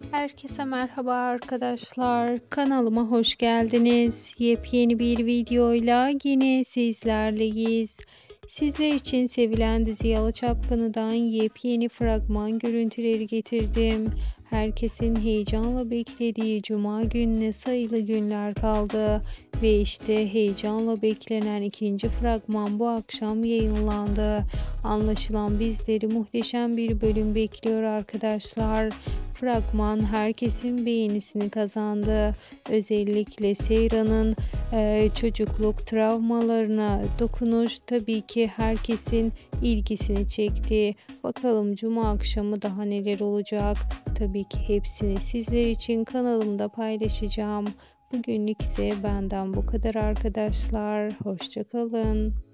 Herkese merhaba arkadaşlar. Kanalıma hoş geldiniz. Yepyeni bir videoyla yine sizlerleyiz. Sizler için sevilen dizi Yalı Çapkını'dan yepyeni fragman görüntüleri getirdim. Herkesin heyecanla beklediği Cuma gününe sayılı günler kaldı. Ve işte heyecanla beklenen ikinci fragman bu akşam yayınlandı. Anlaşılan bizleri muhteşem bir bölüm bekliyor arkadaşlar. Fragman herkesin beğenisini kazandı. Özellikle Seyran'ın çocukluk travmalarına dokunuş tabii ki herkesin ilgisini çekti. Bakalım Cuma akşamı daha neler olacak? Tabii ki hepsini sizler için kanalımda paylaşacağım. Bugünlük ise benden bu kadar arkadaşlar. Hoşça kalın.